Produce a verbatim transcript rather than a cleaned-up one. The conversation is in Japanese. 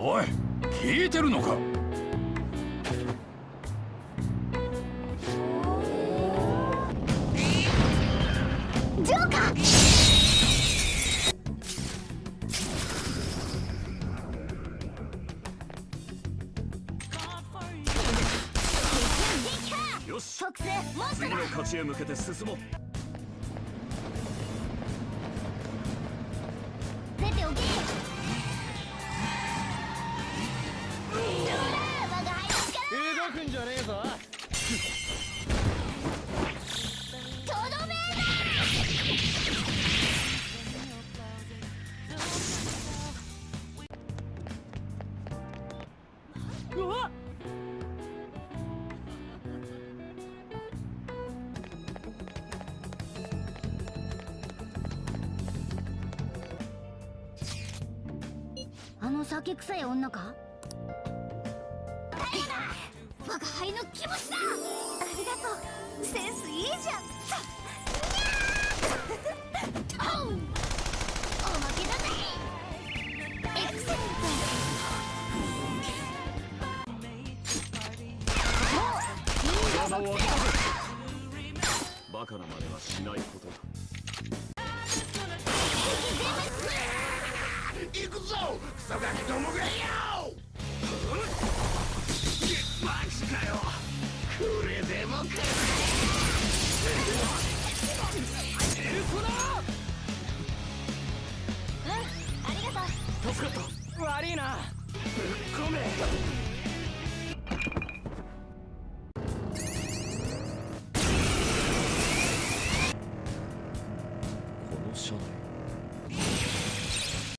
おい、聞いてるのか。 ジョーカー。 よし、 特製モンスターだ。 次の勝ちへ向けて進もう。 出ておけ。我が輩の力。 動くんじゃねえぞ。 とどめだ。 うわっ。 あの酒臭い女か。我が輩の気持ちだ。ありがとう。センスいいじゃん。トン。おまけだぜ。エクセレント。 山を開けたぜ。バカな真似はしないことだ。 行くぞクソガキどもがよ。マジかよ。これでもか。エルソナ。 うん、ありがとう。 助かった。悪いな。 ぶっ込め。